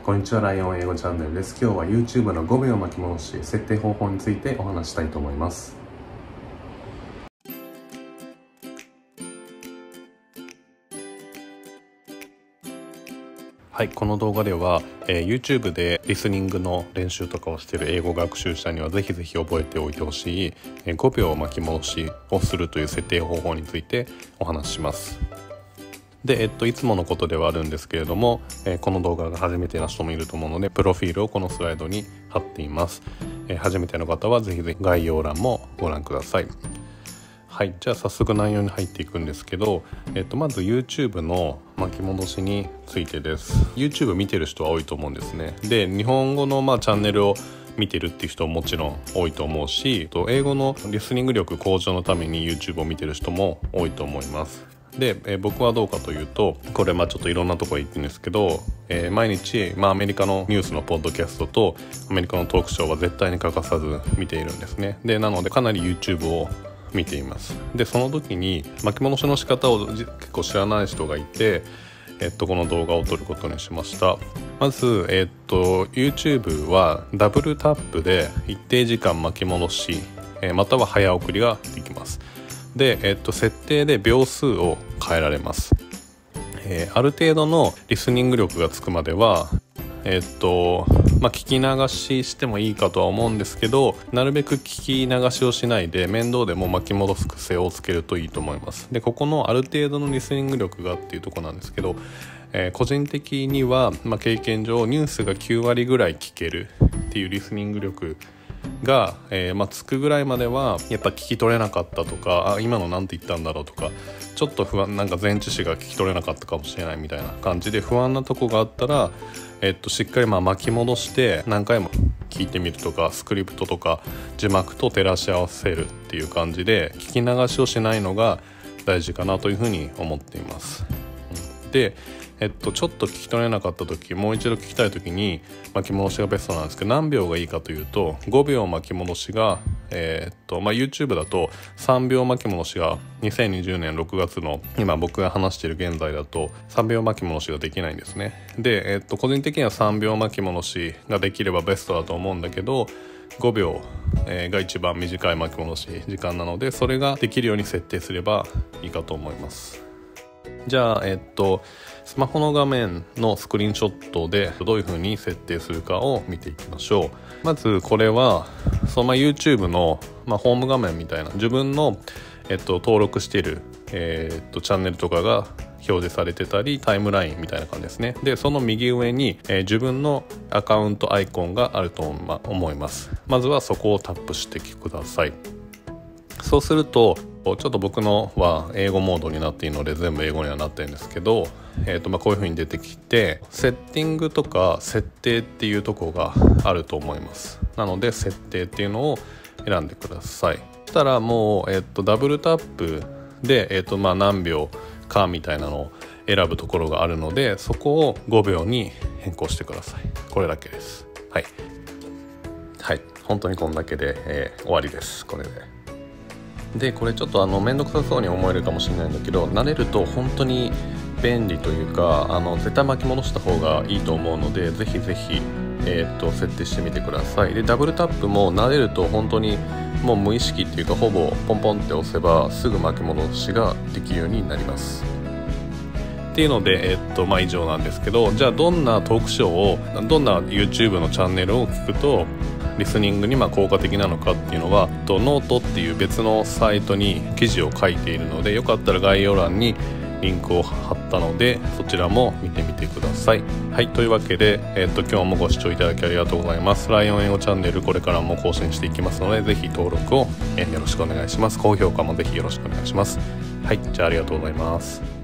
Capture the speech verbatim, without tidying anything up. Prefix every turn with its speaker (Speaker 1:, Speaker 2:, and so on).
Speaker 1: こんにちは、ライオン英語チャンネルです。今日は YouTube のごびょう巻き戻し設定方法についてお話したいと思います。はい、この動画では、えー、YouTube でリスニングの練習とかをしている英語学習者にはぜひぜひ覚えておいてほしい、えー、ごびょう巻き戻しをするという設定方法についてお話しします。で、えっと、いつものことではあるんですけれども、えー、この動画が初めての人もいると思うので、プロフィールをこのスライドに貼っています。えー、初めての方はぜひぜひ概要欄もご覧ください。はい、じゃあ早速内容に入っていくんですけど、えっと、まず YouTube の巻き戻しについてです。YouTube 見てる人は多いと思うんですね。で、日本語のまあチャンネルを見てるっていう人ももちろん多いと思うし、英語のリスニング力向上のために YouTube を見てる人も多いと思います。で、えー、僕はどうかというと、これまあちょっといろんなところ行ってるんですけど、えー、毎日、まあ、アメリカのニュースのポッドキャストとアメリカのトークショーは絶対に欠かさず見ているんですね。で、なのでかなり YouTube を見ています。で、その時に巻き戻しの仕方を結構知らない人がいて、えっと、この動画を撮ることにしました。まず、えっと、YouTube はダブルタップで一定時間巻き戻し、えー、または早送りができます。で、えっと、設定で秒数を変えられます。えー、ある程度のリスニング力がつくまでは、えっと、まあ、聞き流ししてもいいかとは思うんですけど、なるべく聞き流しをしないで面倒でも巻き戻す癖をつけるといいと思います。で、ここのある程度のリスニング力がっていうところなんですけど、えー、個人的には、まあ、経験上ニュースがきゅうわりぐらい聞けるっていうリスニング力が、えーまあ、つくぐらいまではやっぱ聞き取れなかったとか、あ、今のなんて言ったんだろうとか、ちょっと不安、なんか前置詞が聞き取れなかったかもしれないみたいな感じで不安なとこがあったら、えっと、しっかりまあ巻き戻して何回も聞いてみるとか、スクリプトとか字幕と照らし合わせるっていう感じで聞き流しをしないのが大事かなというふうに思っています。で、えっと、ちょっと聞き取れなかった時、もう一度聞きたい時に巻き戻しがベストなんですけど、何秒がいいかというと、ごびょう巻き戻しが、えー、っとまあ、YouTube だとさんびょう巻き戻しがにせんにじゅうねんろくがつの今僕が話している現在だとさんびょう巻き戻しができないんですね。で、えー、っと個人的にはさんびょう巻き戻しができればベストだと思うんだけど、ごびょう、えー、が一番短い巻き戻し時間なので、それができるように設定すればいいかと思います。じゃあ、えっと、スマホの画面のスクリーンショットでどういう風に設定するかを見ていきましょう。まずこれはそのま YouTube の、まあ、ホーム画面みたいな自分の、えっと、登録している、えー、っとチャンネルとかが表示されてたり、タイムラインみたいな感じですね。で、その右上に、えー、自分のアカウントアイコンがあると思います。まずはそこをタップしてください。そうするとちょっと僕のは英語モードになっているので全部英語にはなってるんですけど、えーとまあ、こういう風に出てきて、セッティングとか設定っていうところがあると思います。なので設定っていうのを選んでください。そしたらもう、えーとダブルタップで、えーとまあ、何秒かみたいなのを選ぶところがあるので、そこをごびょうに変更してください。これだけです。はい、はい、本当にこんだけで、えー、終わりです。これでで、これちょっとあの面倒くさそうに思えるかもしれないんだけど、慣れると本当に便利というか、あの絶対巻き戻した方がいいと思うので、ぜひぜひ、えー、っと設定してみてください。で、ダブルタップも慣れると本当にもう無意識っていうか、ほぼポンポンって押せばすぐ巻き戻しができるようになります。っていうので、えー、っとまあ以上なんですけど、じゃあどんなトークショーを、どんな YouTube のチャンネルを聞くとリスニングにまあ効果的なのかっていうのは、とノートっていう別のサイトに記事を書いているので、よかったら概要欄にリンクを貼ったので、そちらも見てみてください。はい、というわけで、えー、っと今日もご視聴いただきありがとうございます。ライオン英語チャンネル、これからも更新していきますので、ぜひ登録を、えー、よろしくお願いします。高評価もぜひよろしくお願いします。はい、じゃあありがとうございます。